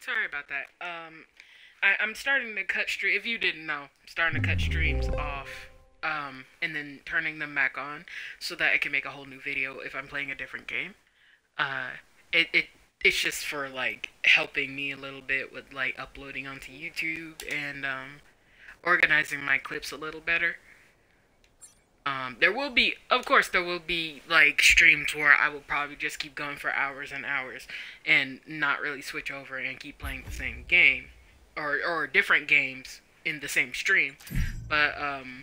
Sorry about that. I'm starting to cut stream. If you didn't know, I'm starting to cut streams off, and then turning them back on so that I can make a whole new video if I'm playing a different game. Uh, it's just for like helping me a little bit with like uploading onto YouTube and organizing my clips a little better. There will be, of course, there will be like streams where I will probably just keep going for hours and hours and not really switch over and keep playing the same game or different games in the same stream. But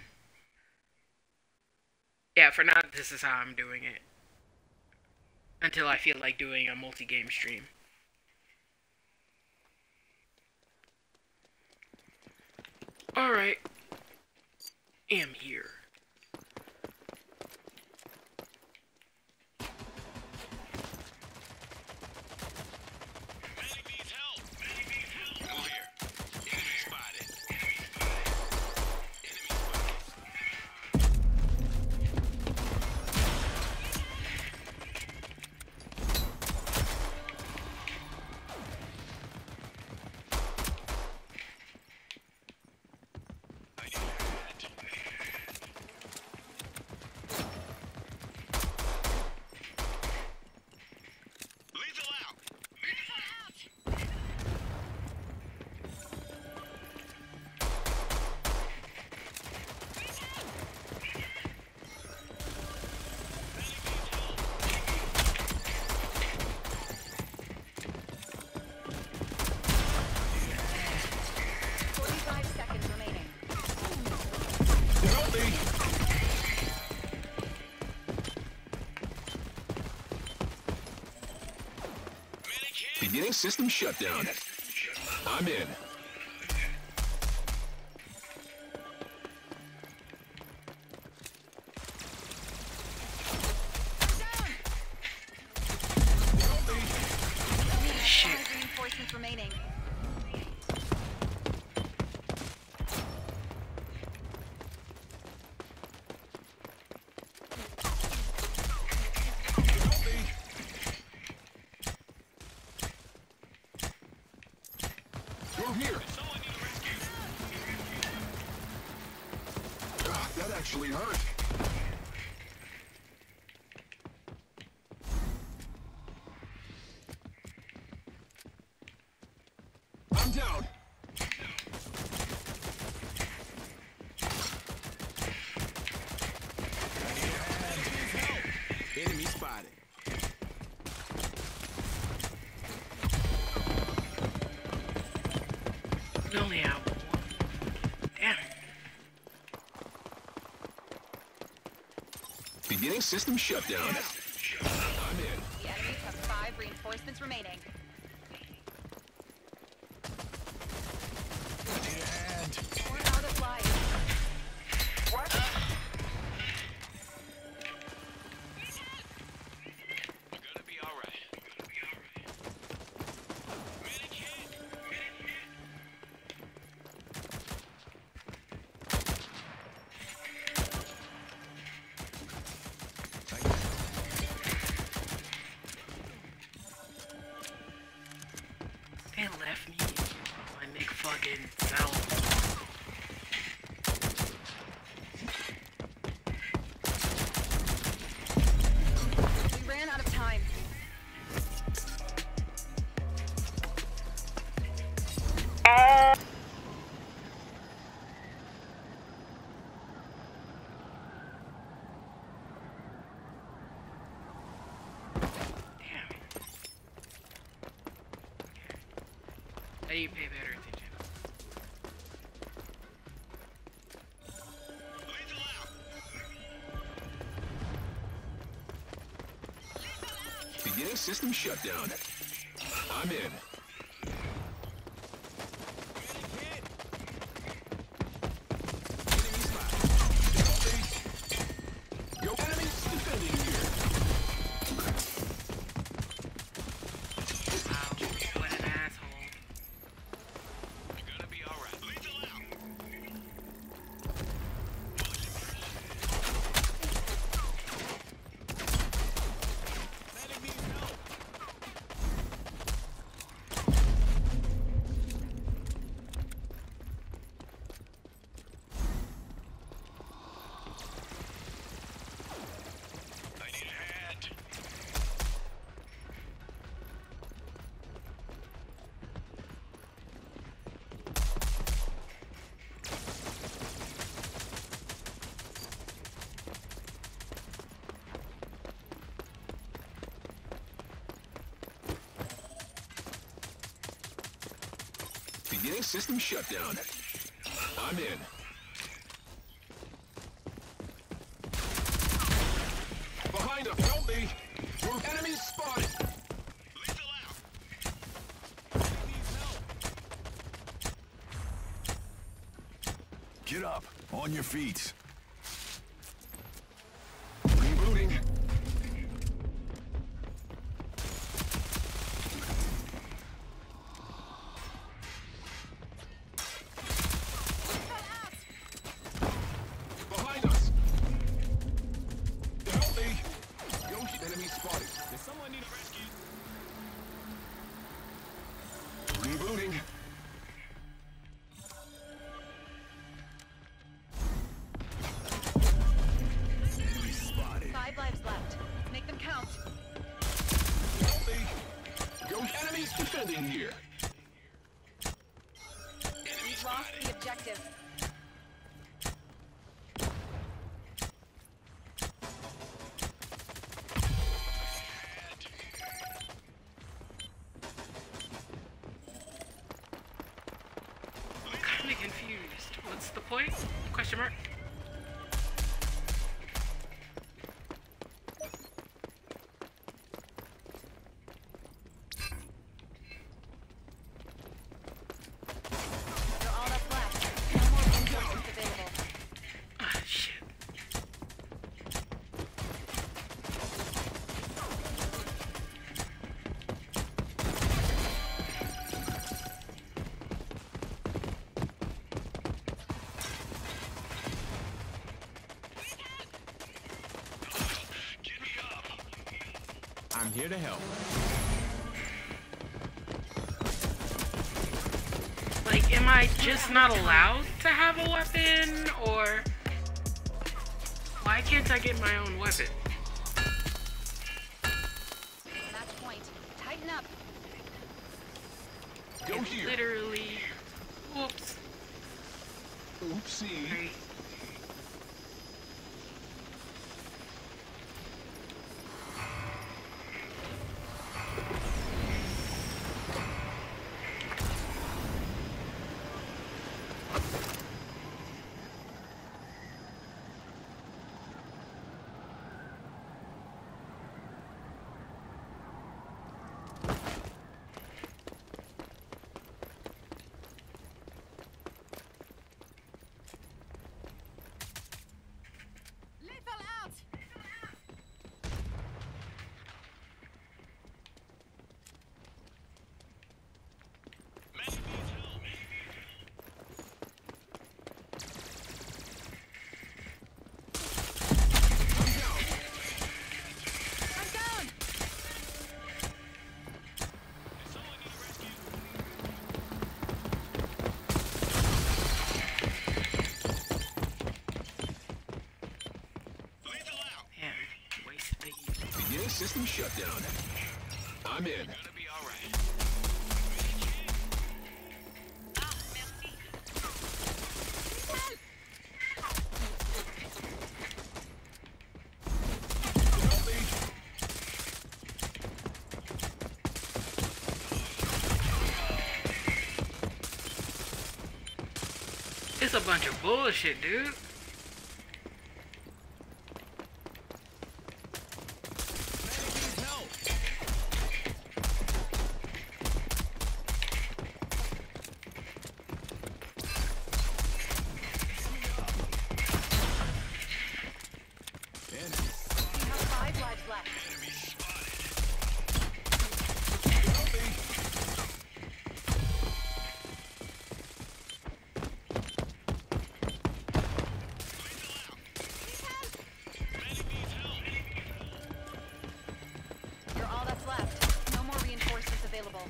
yeah, for now this is how I'm doing it until I feel like doing a multi-game stream. All right, am here. Beginning system shutdown. I'm in. Shit. Reinforcements remaining. You're here. That actually hurt. I'm down. Enemy spotted. We only have one. Damn. Beginning system shutdown. I'm in. The enemies have 5 reinforcements remaining. We're out of life. What? We're gonna be alright. They left me my big fucking self. We ran out of time. Damn. I need to pay better attention. Beginning system shutdown. I'm in. Yo, enemies defending here. Wow, what an asshole. We're gonna be alright. Lethal out. Beginning system shutdown. I'm in. Behind us, help me! Your enemies spotted! Lethal out. Get up. On your feet. Rebooting. Behind us! Help me! Yoshi, enemy spotted. Does someone need a rescue? Rebooting. Enemy spotted. 5 lives left. Make them count. Help me! Yoshi, enemies defending here. We've lost the objective. I'm kind of confused. What's the point? Question mark. You're all that's left. No more reinforcements available. Ah, shit. Get me up. I'm here to help. Like, am I just not allowed to have a weapon, or why can't I get my own weapon? Match point. Tighten up. Go It's here. literally, whoops. Oopsie. Right. Lethal out. Medic needs help. I'm down. Does someone need a rescue? Lethal out. Damn, wasted the Beginning system shutdown. I'm in. Gonna be all right. Help me! It's a bunch of bullshit, dude. We have 5 lives left. You're all that's left. No more reinforcements available.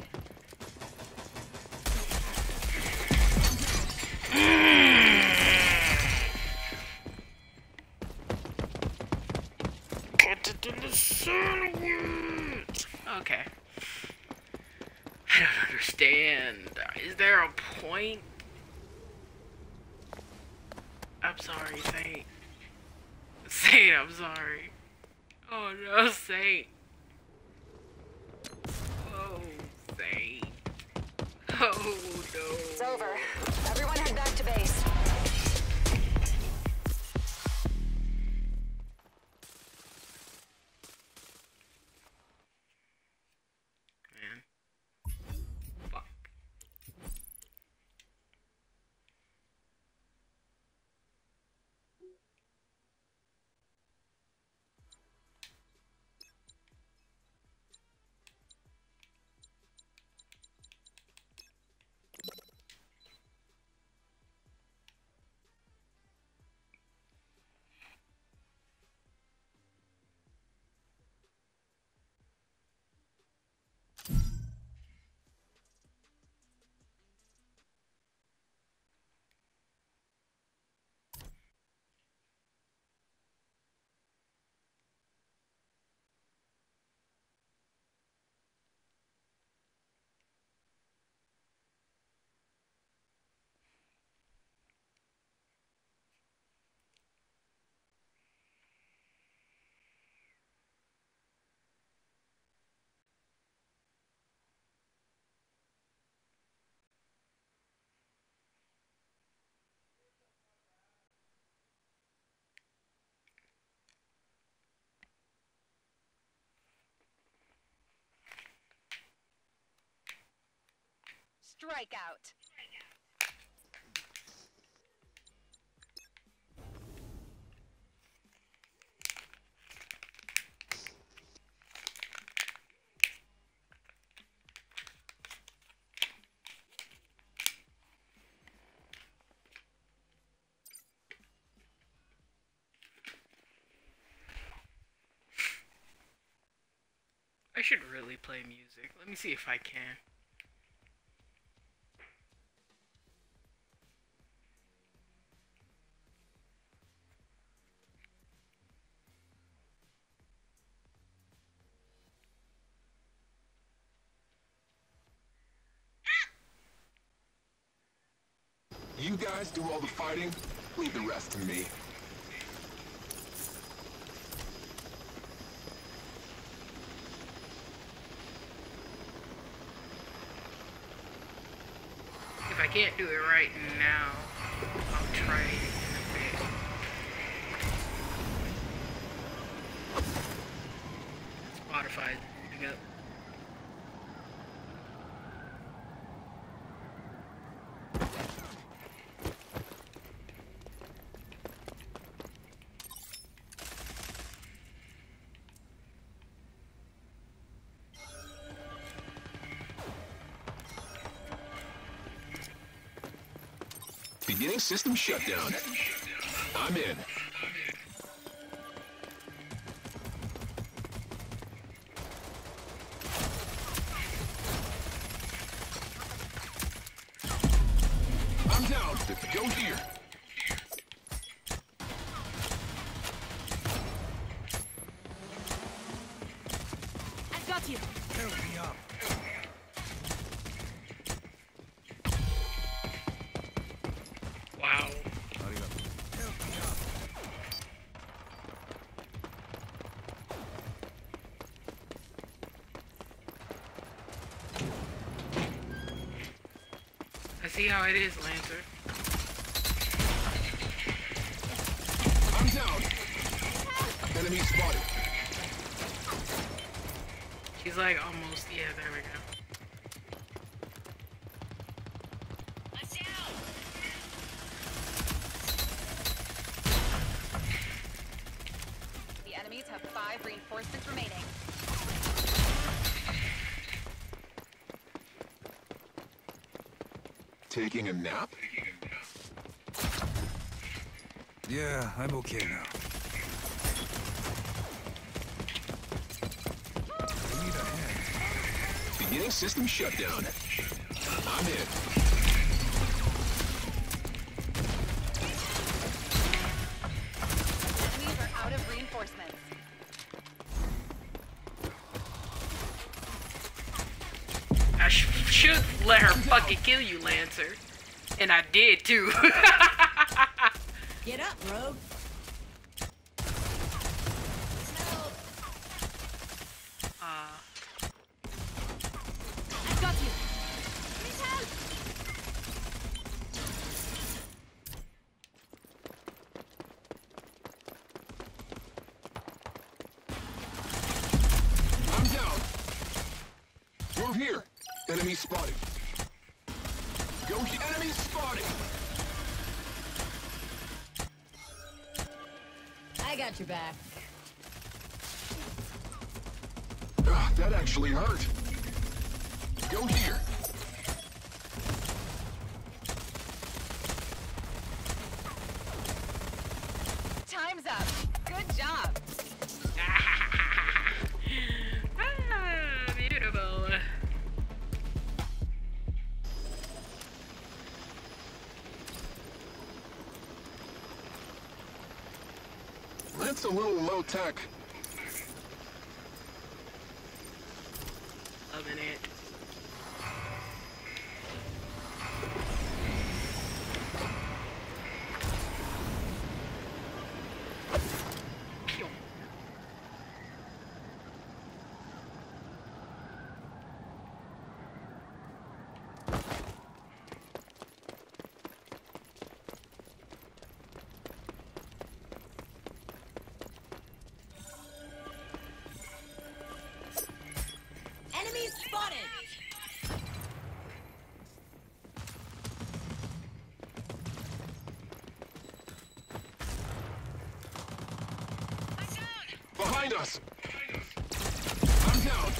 Put it in the sandwich. Okay. I don't understand. Is there a point? I'm sorry, Saint. Saint, I'm sorry. Oh no, Saint. Oh, Saint. Oh It's no. over. Everyone head back to base. Man. Fuck. Strikeout. I should really play music. Let me see if I can. You guys do all the fighting. Leave the rest to me. If I can't do it right now, I'll try it in a bit. Spotify, pick up. Beginning system shutdown. I'm in. I'm down. Go here. I've got you. Help me up. Wow. Help me up. I see how it is, Lancer. I'm down. Enemy spotted. She's like almost, yeah, there we go. The enemies have 5 reinforcements remaining. Taking a nap? Yeah, I'm okay now. I need a hand. Beginning system shutdown. I'm in. Enemies are out of reinforcements. I should let her fucking kill you, Lancer. And I did too. Get up, Rogue. I've got you. Please help. Move here. Enemy spotted. Go. Enemy spotted. I got your back. That actually hurt. Go here. Time's up. Good job. Beautiful. That's a little low tech. Loving it. Pew. Enemies spotted. Behind us. I'm down.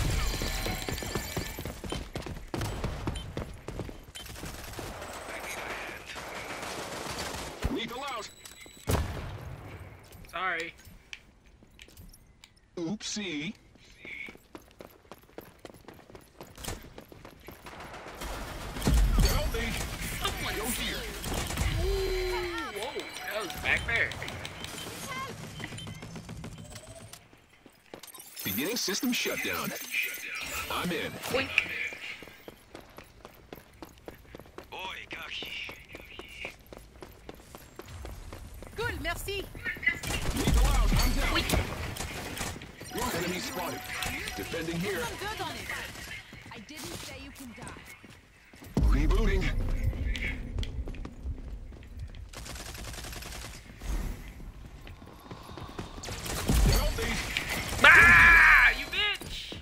Lethal out. Sorry. Oopsie. Help me. Go here. Whoa, that was back there. Beginning system shutdown. I'm in. Boink. Oi, Kaki. Good, merci. Lethal out. I'm down. Your enemy spotted. Defending here. Good on it. I didn't say you can die. Rebooting. Help me. Ah, you bitch!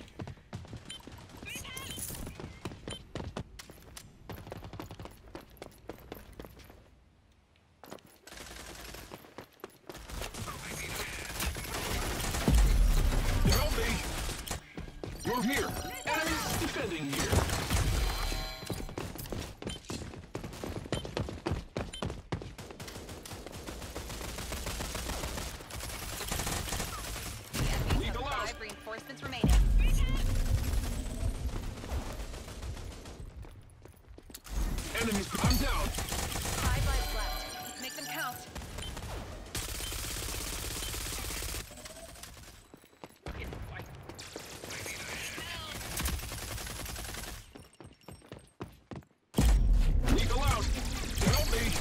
Help me. You're here. Enemies defending here. Lethal out. 5 reinforcements remaining. Enemies. I'm down. 5 lives left. Make them count. Lethal out. Help me.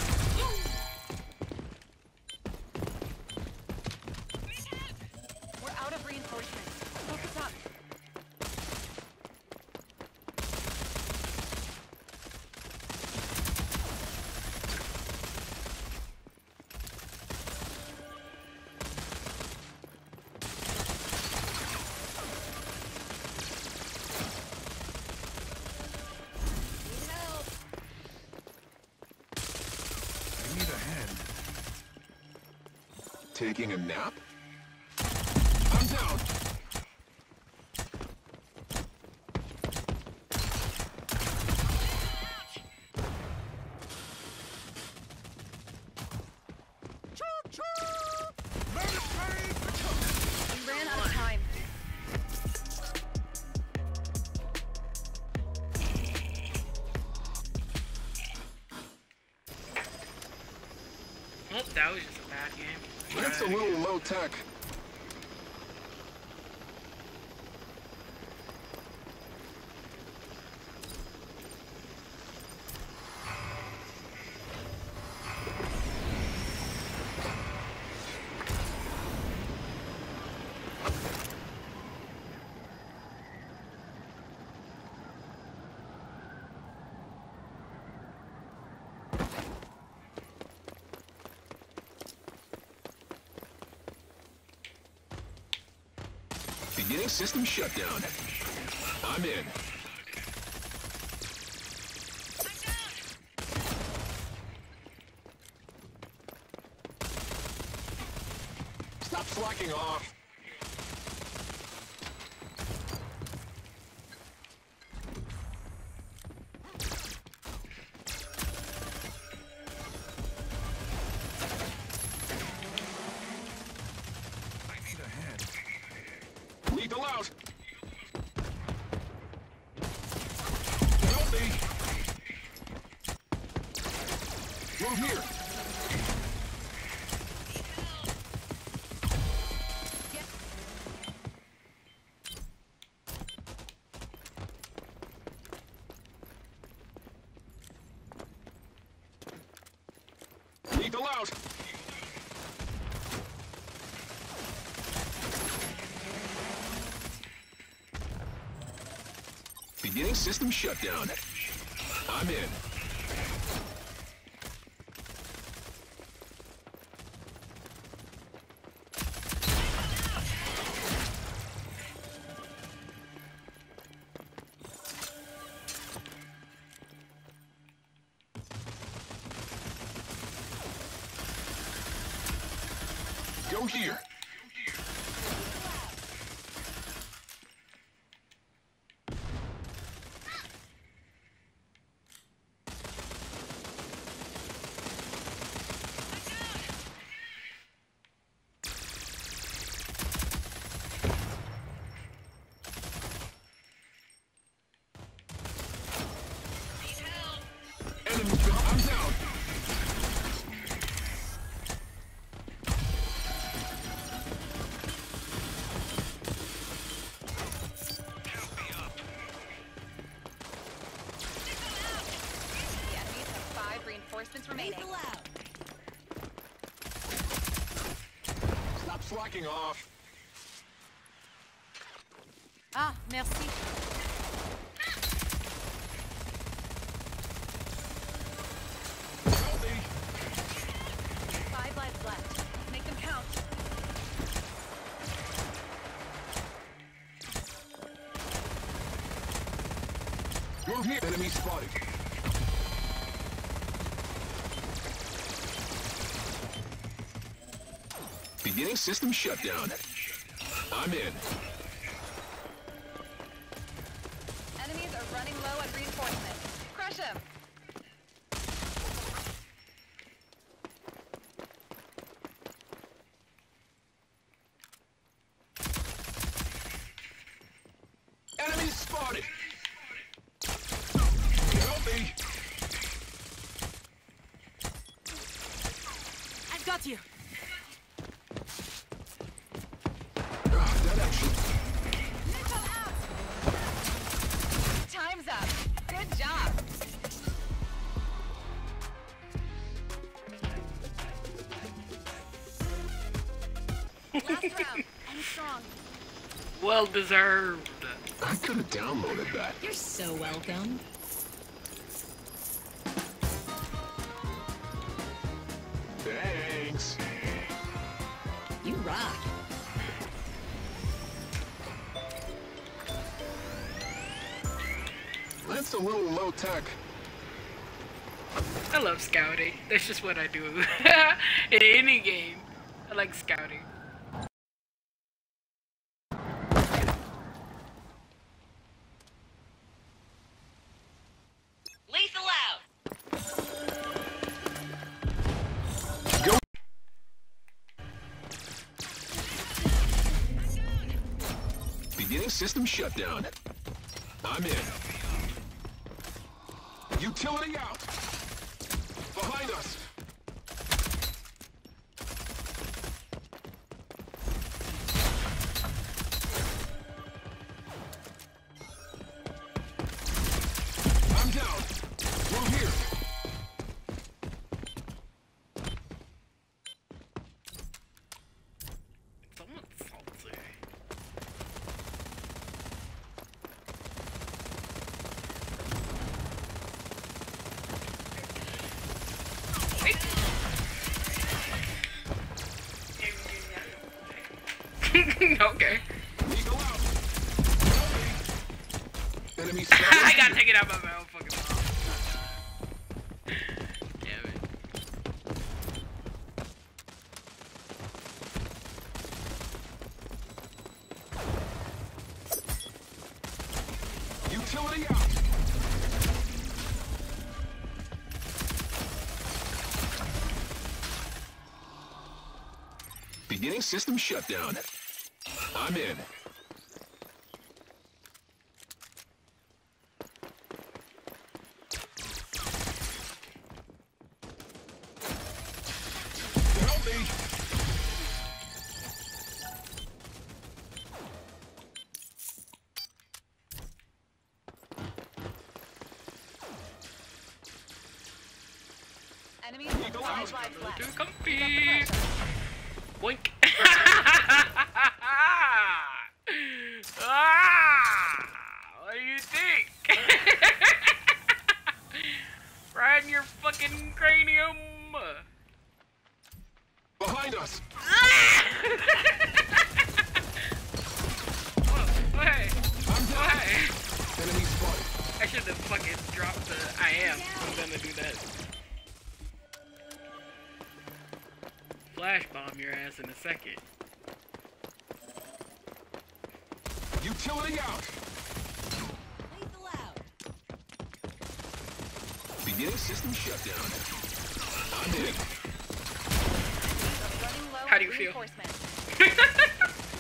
We're out of reinforcements. Focus up. Need help. I need a hand. Taking a nap? I'm down. We ran out of time. Well, that was just a bad game. That's a little low tech. Beginning system shutdown. I'm in. Stop slacking off. I need a hand. Lethal out. Help me. Move here. Lethal out. Beginning system shutdown. I'm in. Go here. Enemy, I'm down. Help me up. The enemies have 5 reinforcements remaining. Stop slacking off. Ah, merci. Help me. 5 lives left. Make them count. Move here. Enemy spotted. Beginning system shutdown. I'm in. Enemies are running low on reinforcements. Crush them. Enemy spotted. Help me. I've got you. That action. Missile out. Time's up. Good job. Last round. I'm strong. Well deserved. I could have downloaded that. You're so welcome. Thanks. You rock. That's a little low tech. I love scouting. That's just what I do in any game. I like scouting. Lethal out. Go. Beginning system shutdown. I'm in. Utility out. Behind us. I'm down. Move here. Someone's salty. Okay. Eagle out. Help me. Enemy I got spotted. taken out by my own fucking mom. Damn it. Utility out. Beginning system shutdown. I'm in. Help me. Enemies have 5 lives left. Too Pick comfy. up the pressure. Boink. Ah, what do you think? Right in your fucking cranium. Behind us. Oh, hey. I'm Oh, down. hey. Enemy spotted. I should have fucking dropped the I am. I'm gonna do that. Flash bomb your ass in a second. Utility out. Lethal out. Beginning system shutdown. I'm in. Running low How do on you feel? reinforcements.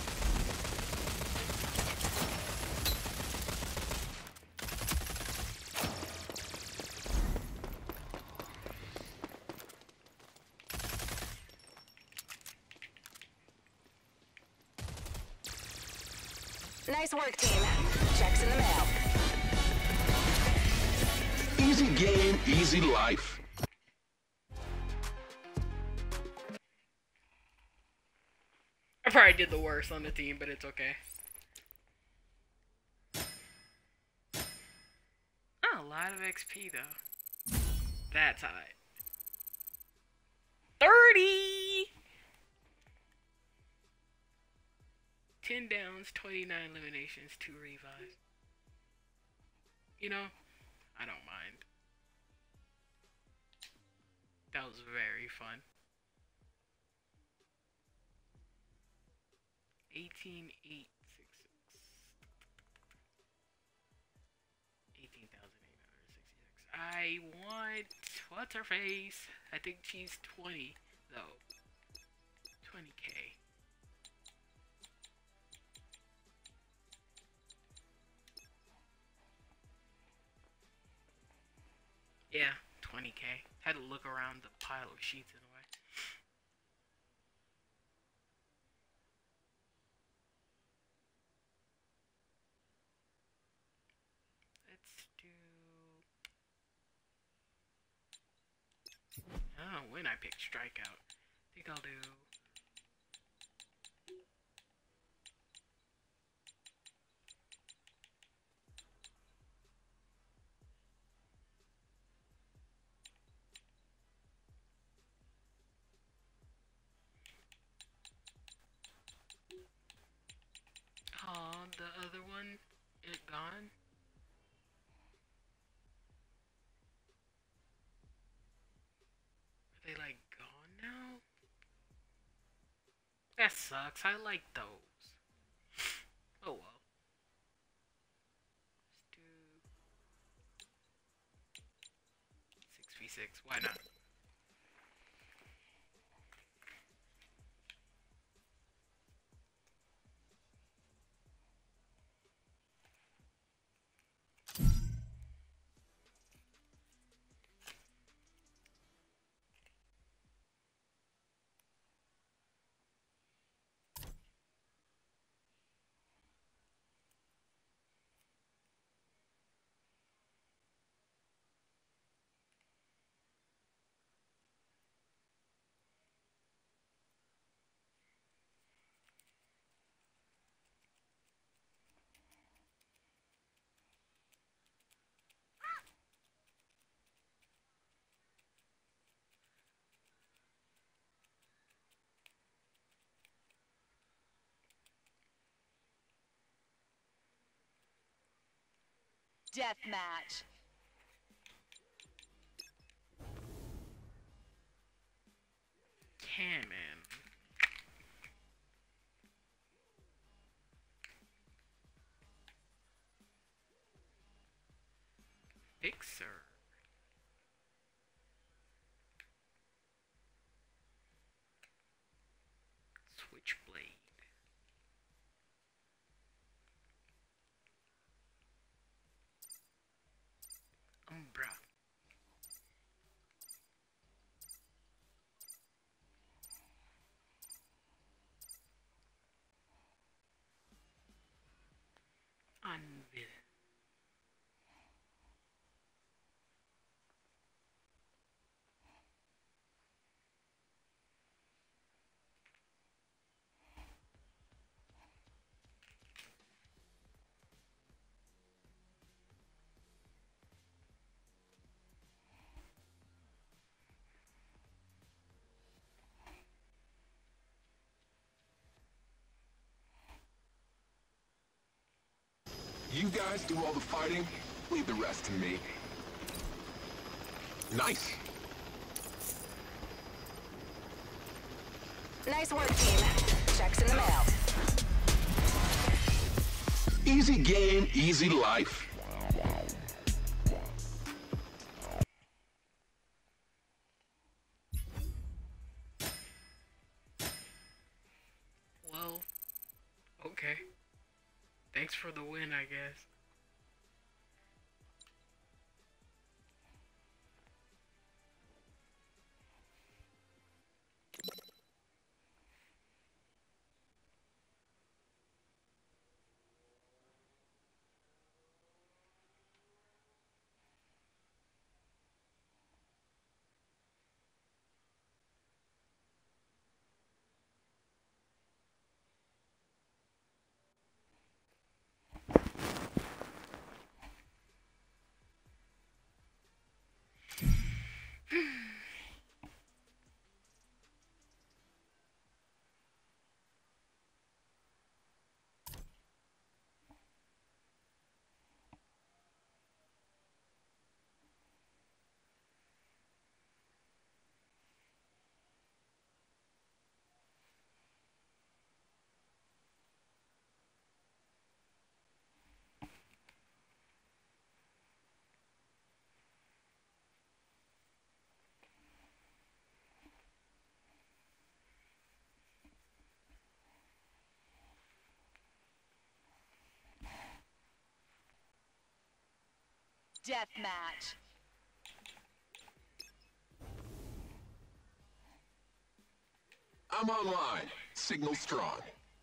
Nice work, team. Checks in the mail. Easy game, easy life. I probably did the worst on the team, but it's okay. Oh, a lot of XP though. That's high. 30! 10 downs, 29 eliminations, 2 revives. You know, I don't mind. That was very fun. 18,866. 18,866. I want, what's her face? I think she's 20 though. 20k. Yeah, 20k. Had to look around the pile of sheets in a way. Let's do... I don't know when I picked Strikeout. I think I'll do... Oh, the other one, it gone? Are they like gone now? That sucks. I like those. Oh well. Let's do 6v6. Why not? Deathmatch. Cannon. Fixer. Switchblade. Umbra. Anvil. You guys do all the fighting, leave the rest to me. Nice. Nice work, team. Checks in the mail. Easy game, easy life. Well, okay. Thanks for the win, I guess. Deathmatch. I'm online. Signal strong.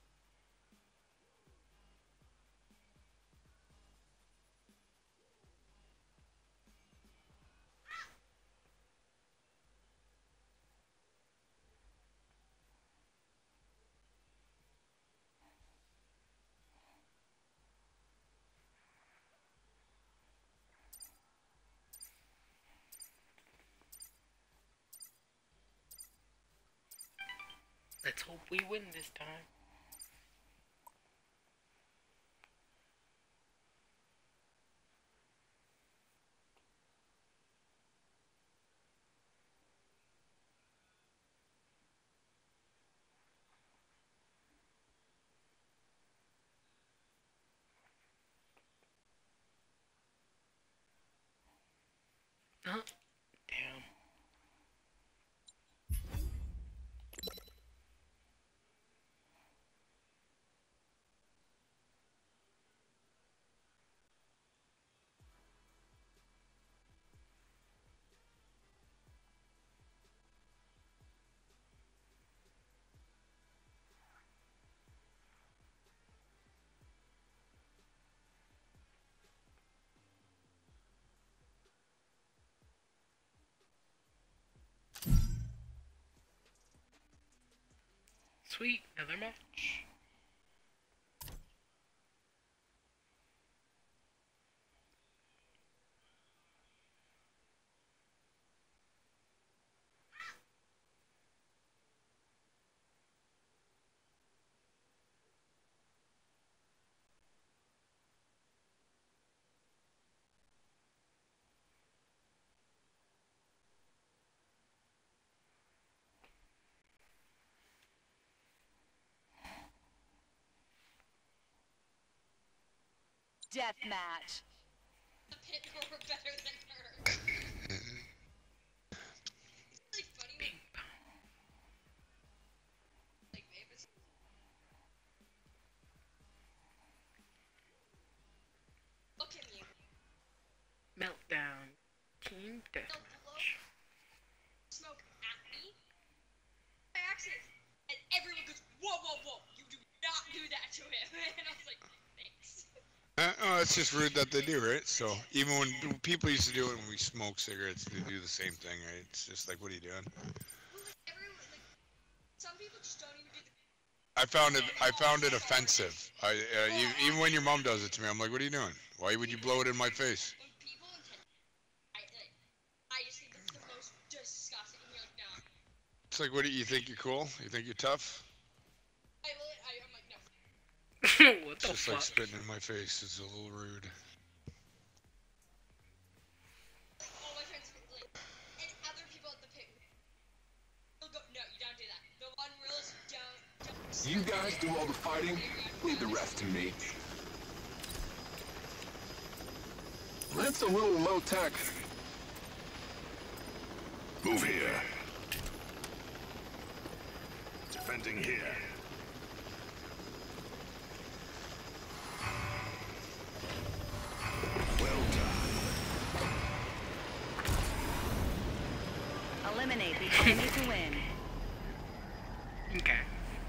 Let's hope we win this time. Huh? Damn. Sweet, another match. deathmatch. The pit were better than her. It's really funny when, like, Mavis. Look at me. Meltdown. Team No, blow deathmatch. smoke at me. By accident. And everyone goes, whoa, whoa, whoa. You do not do that to him. And I was like, thanks. Oh, it's just rude that they do, right? So even when people used to do it when we smoke cigarettes, they do the same thing, right? It's just like, what are you doing? Well, like, everyone, like, some people just don't even do the. I found it offensive. Even when your mom does it to me, I'm like, what are you doing? Why would you blow it in my face? When people intend, I just think it's the most disgusting. And you're like, nah. It's like, what do you think? You're cool? You think you're tough? I'm like, no. What It's the just fuck? like spitting in my face. It's a little rude. Like, all my friends, like, and other people at the pit will go, no, you don't do that. The one rule is don't. You guys do all the fighting. Leave the rest to me. That's a little low tech. Move here. Defending here. Well done. Eliminate the enemy to win. Okay.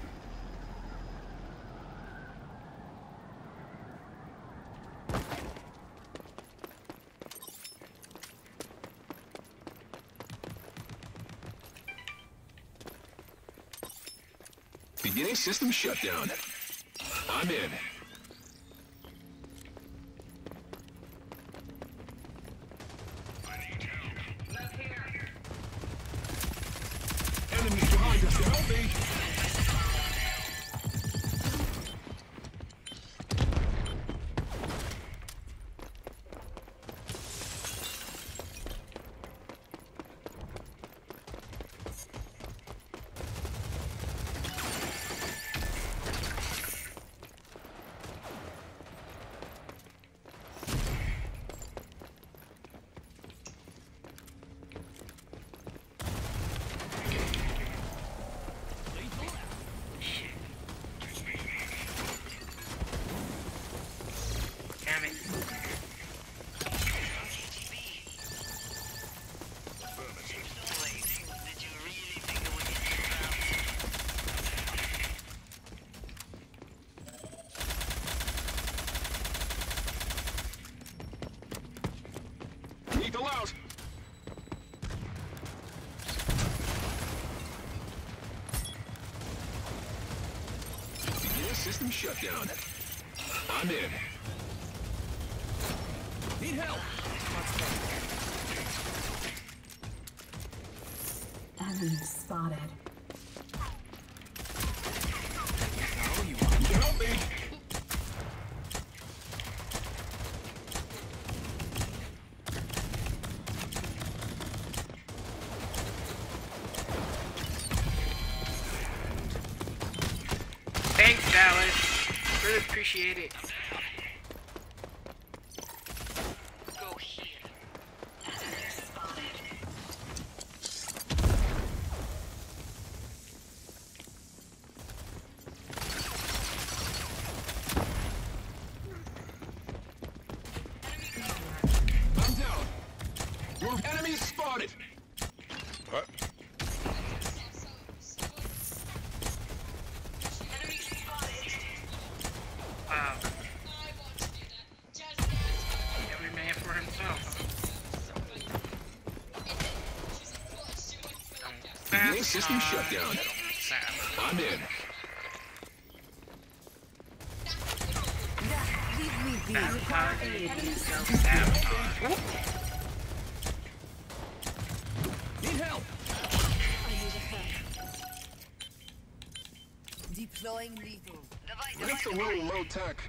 Beginning system shutdown. I'm in. Enemies behind us, help me! Damn it. Lethal out! Beginning system shutdown. I'm in. Need help! Enemy spotted. You can help me! Thanks, Dallas. Really appreciate it. Go here. Enemy spotted. I'm down! Your enemies spotted! What? Wow. I want to do that. Just ask Every man for himself. Beginning system shutdown. I'm in. Leave me be. Need help! I need a hand. Deploying lethal. That's a little low tech.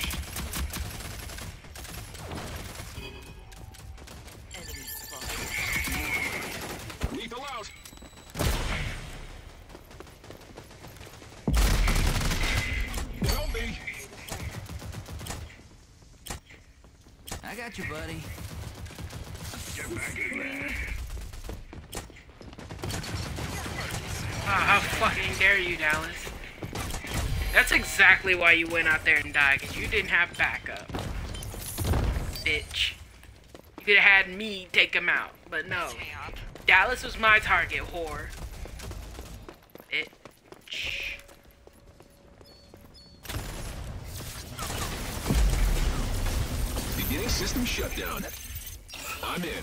Enemy spotted. I got you, buddy. Get back in there. How fucking dare you, Dallas? That's exactly why you went out there and died, because you didn't have backup. Bitch. You could have had me take him out, but no. Dallas was my target, whore. Bitch. Beginning system shutdown. I'm in.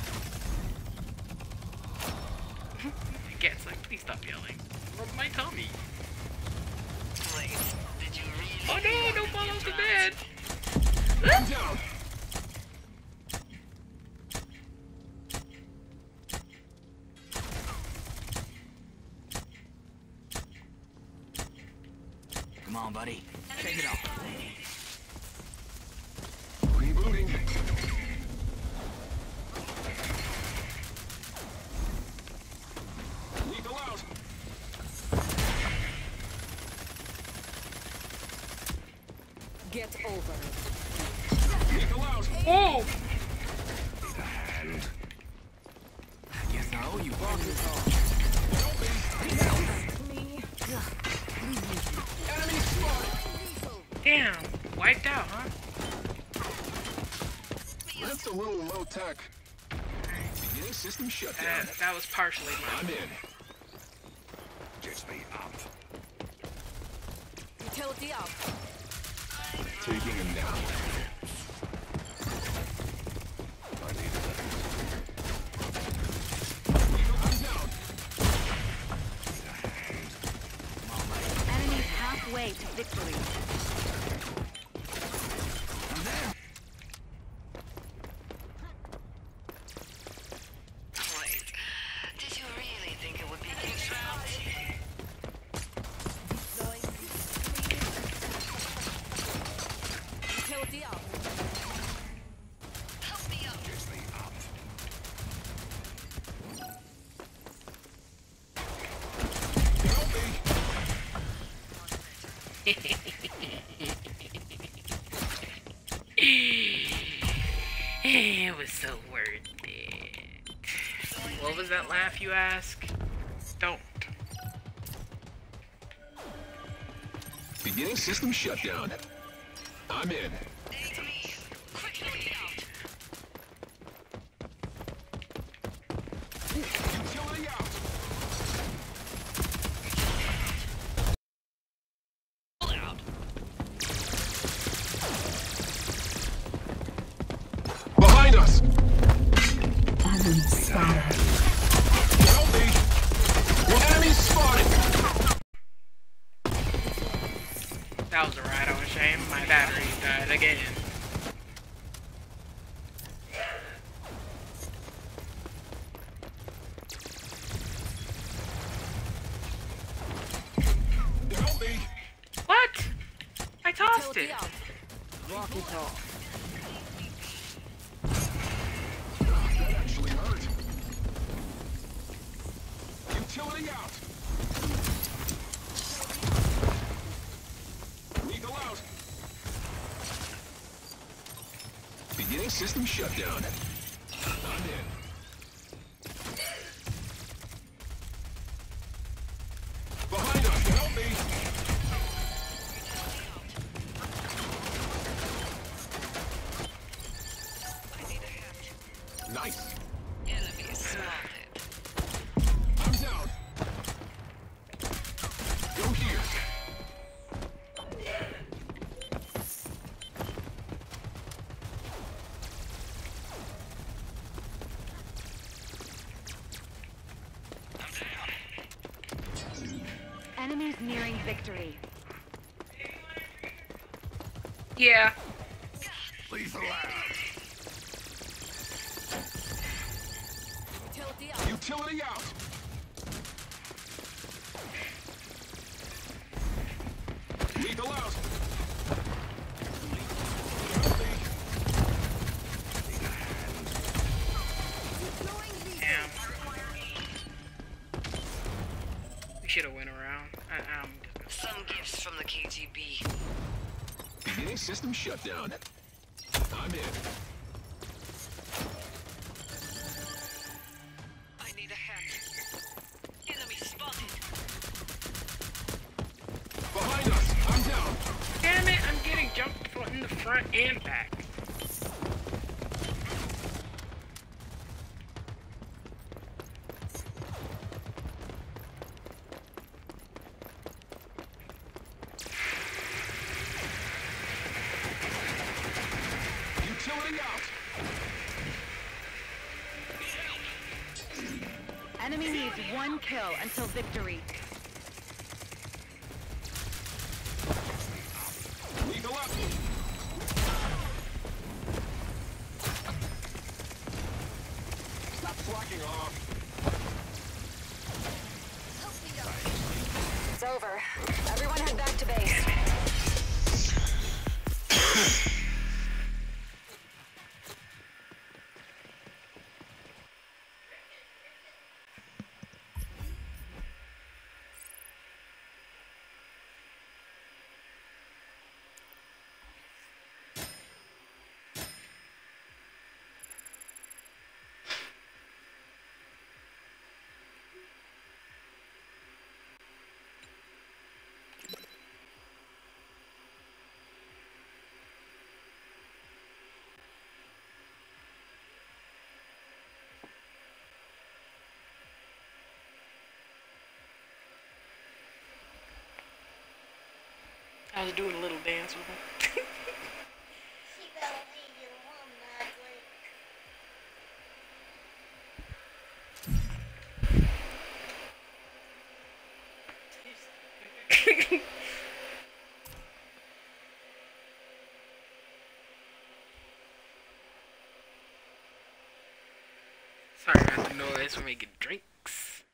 Gets like, please stop yelling. Rub my tummy. Wait, did you really? Oh no, don't fall off the bed. I'm down. Come on, buddy. Take it off. Rebooting. Lethal out. Get over it. Lethal out. Whoa! Guess I owe you one. Enemy spotted. Damn, wiped out, huh? That's a little low tech. Beginning system shutdown. That was partially I'm mine. in. Get me up. Utility up. Taking him down. I need it. I'm down. Enemies halfway to victory. Wait, did you really think it would be this round? Utility up. Help me up. Get me up. It was so worth it. What was that laugh you ask? Don't. Beginning system shutdown. I'm in. It's me. Quickly out. Utility out. Pull out. Behind us. Help me. Enemy spotted. That was a ride on shame. My battery died again. Help me. What? I tossed it. Utility out. Rock it off. That actually hurt. Utility out. Lethal out. Beginning system shutdown. I'm in. Behind us, help me. Nice. Enemy spotted. I'm down. Go here. Enemies nearing victory. Yeah. Lethal out. Utility out. Utility out. Lethal out. Help me. Damn. We should have went around. Some gifts from the KGB. Beginning system shutdown. I'm in. me out! Enemy needs 1 kill until victory. Lethal out! Stop slacking off! It's over. Everyone head back to base. I was doing a little dance with him. Sorry about the noise, we're making drinks.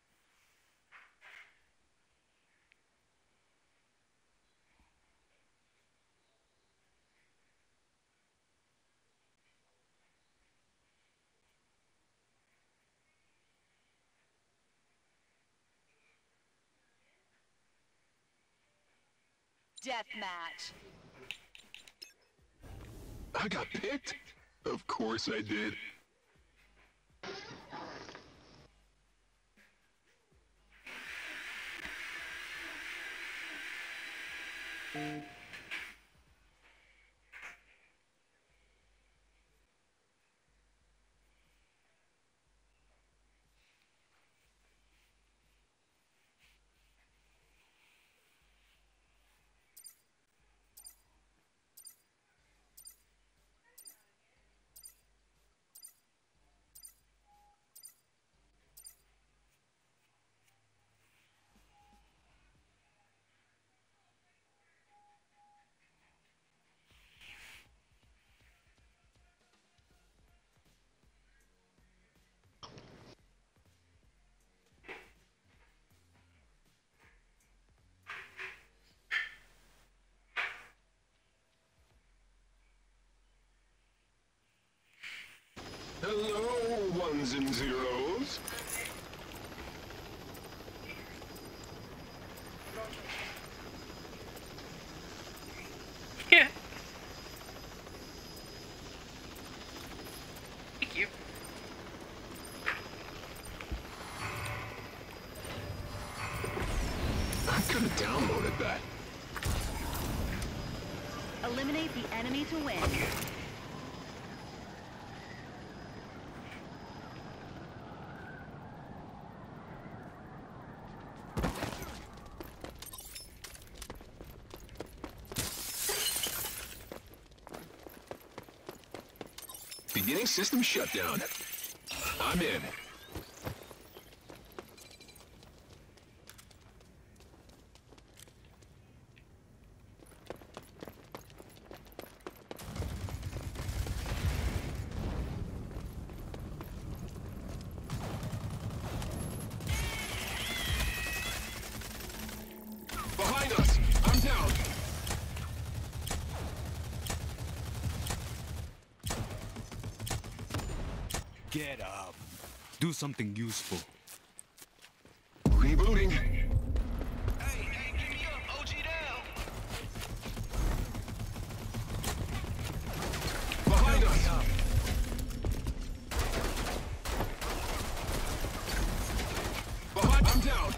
Deathmatch. I got picked? Of course I did. Hello, ones and zeros. Yeah. Thank you. I could have downloaded that. Eliminate the enemy to win. Beginning system shutdown. I'm in. Behind us! I'm down! Get up. Do something useful. Rebooting. Hey, give me up, OG down. Behind us! Behind, I'm down!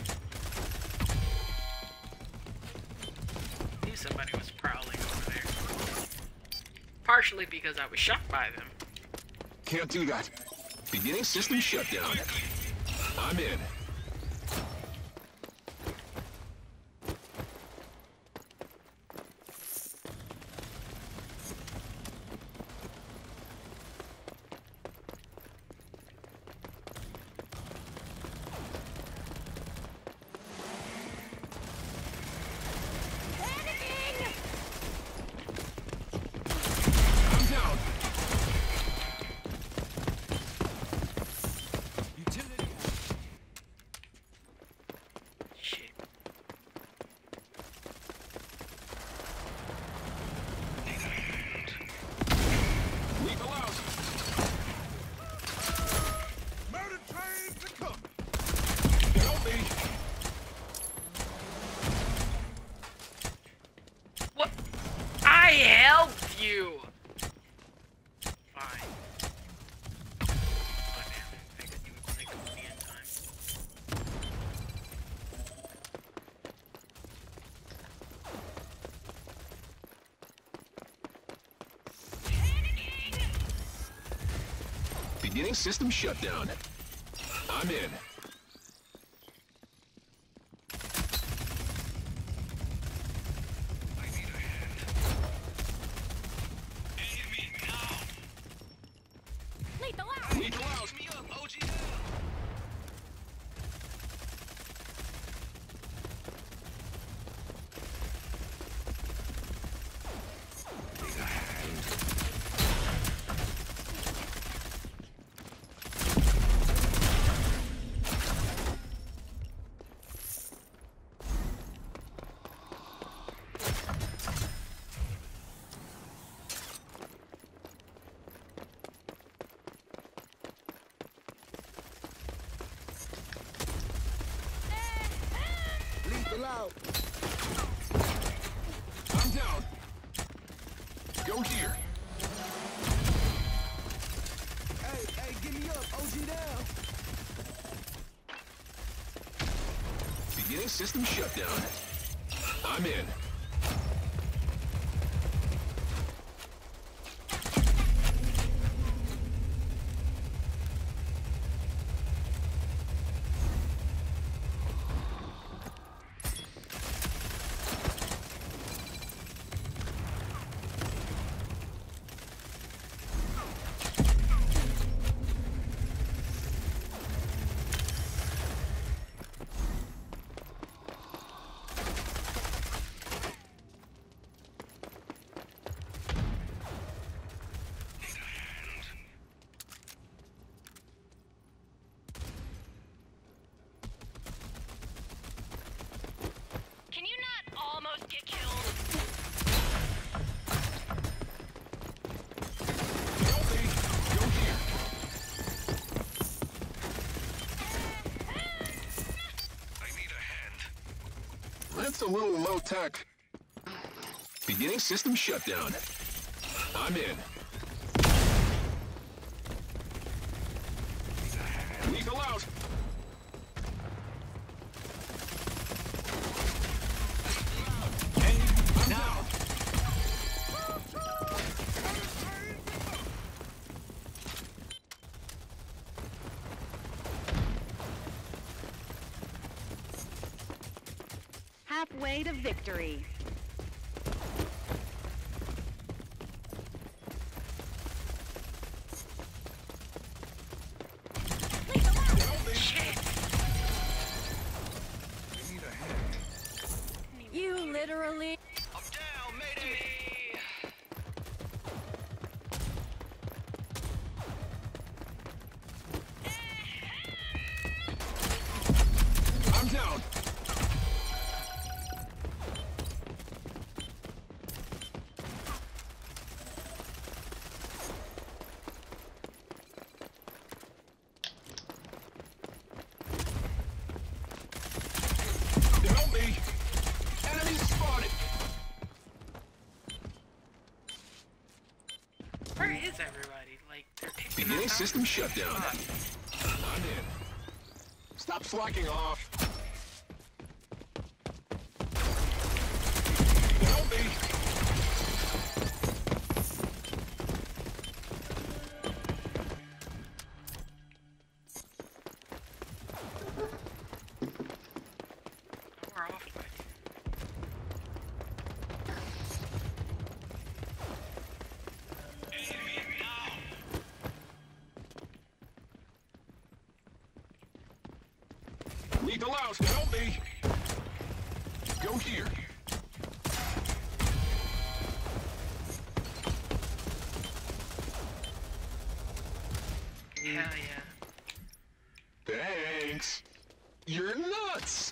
Knew somebody was prowling over there. Partially because I was shot by them. Can't do that. Beginning system shutdown. I'm in. Beginning system shutdown. I'm in. I need a hand. Aid me now. Lethal out! Lethal out. Lift me up, OG down. Need a hand. Lethal out. I'm down. Go here. Hey, give me up. OG down. Beginning system shutdown. I'm in. Can you not almost get killed? Help me. Go here. I need a hand. That's a little low tech. Beginning system shutdown. I'm in. Lethal out. Now. Halfway to victory. I need a hand. You literally... I'm down, mayday. I'm down. Help me. Enemy spotted. Where is everybody? Like, they're taking Beginning us out. system shutdown. I'm in. Stop slacking off. Help me. We're off by Aid me now. Lethal out. Help me. Go here. Hell yeah. Thanks. You're nuts.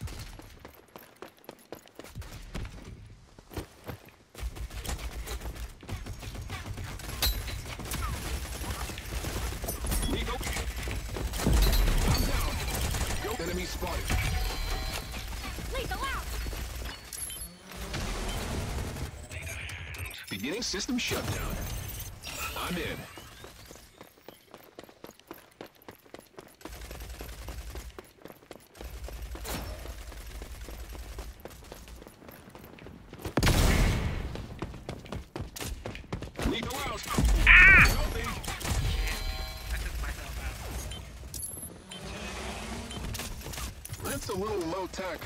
Lethal. I'm down. Go. Enemy spotted. Lethal out! Beginning system shutdown. I'm in. Lethal out. Help me. I took myself That's a little low tech.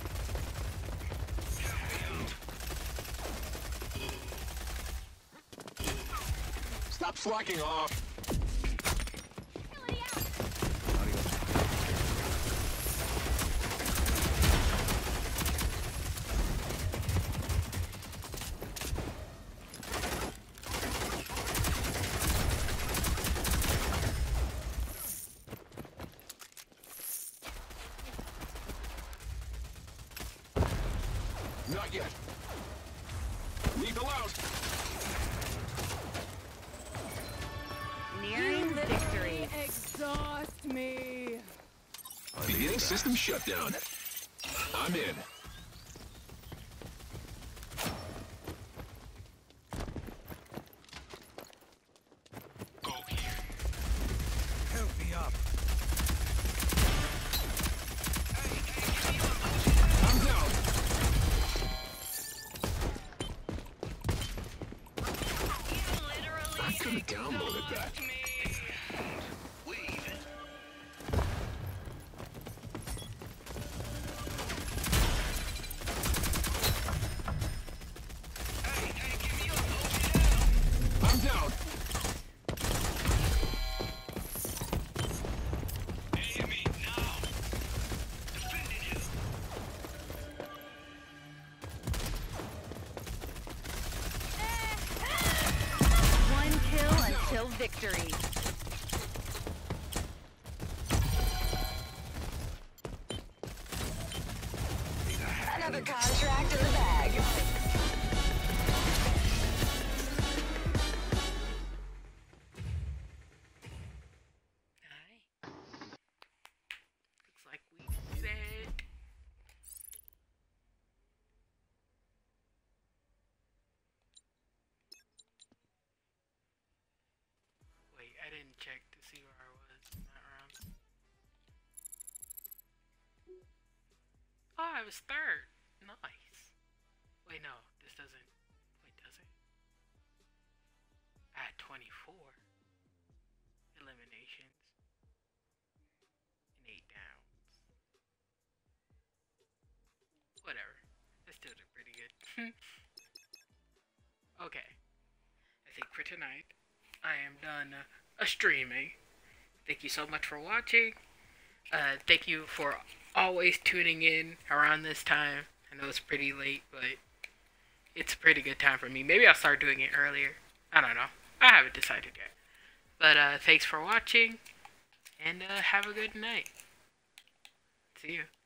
Stop slacking off. Not yet. Lethal out. Nearing victory. Exhaust me. Beginning system shutdown. I'm in. Go here. Help me up. I'm down. I could have downloaded that. I'm down. Enemy now. Defending you. One kill until victory. Another contract in the bag. Hi. Looks like we said. Wait, I didn't check to see where I was in that round. Oh, I was third. Nice. Wait, no, this doesn't. Wait, does it? I had 24 eliminations and 8 downs. Whatever. I still did pretty good. Okay. I think for tonight, I am done streaming. Thank you so much for watching. Thank you for always tuning in around this time. I know it's pretty late, but it's a pretty good time for me. Maybe I'll start doing it earlier. I don't know. I haven't decided yet. But thanks for watching, and have a good night. See you.